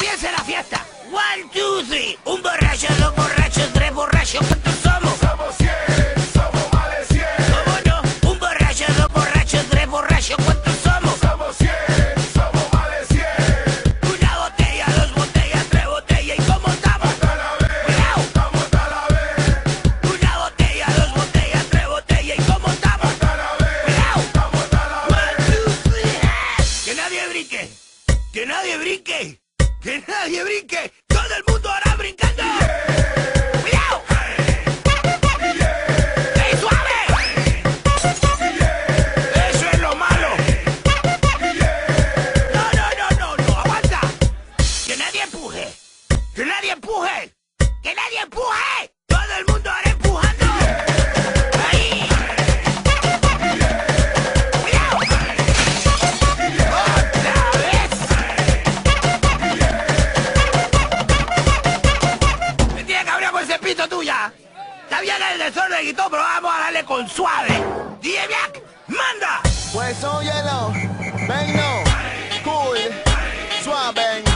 comience la fiesta. 1, 2, 3. Un borracho, dos borrachos, tres borrachos. ¿Cuántos somos? Somos 100, somos más de 100. ¿Cómo no? Un borracho, dos borrachos, tres borrachos. ¿Cuántos somos? Somos 100, somos más de 100. Una botella, dos botellas, tres botellas. ¿Y cómo estamos? Hasta la vez, Cuidado. estamos hasta la vez. Una botella, dos botellas, tres botellas. ¿Y cómo estamos? Hasta la vez, Cuidado. estamos hasta la vez. 1, 2, 3. Que nadie brinque. Que nadie brinque. Que nadie brinque. Todo el mundo ahora brincando. ¡Cuidado! ¡Ey, suave! Eso es lo malo. No, aguanta. Que nadie empuje. Que nadie empuje. Que nadie empuje. Todo el mundo ahora empujando. Ahí. Cuidado. Otra vez. Me tiene cabreado con ese pito tuya. Está bien el desorden y todo, pero vamos a darle con suave. DJ Black, manda. Pues son hielo, ven no, cool, suave.